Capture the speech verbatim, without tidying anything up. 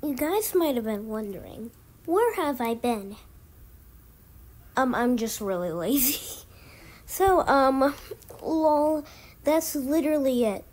You guys might have been wondering, where have I been? Um, I'm just really lazy. So, um, lol, that's literally it.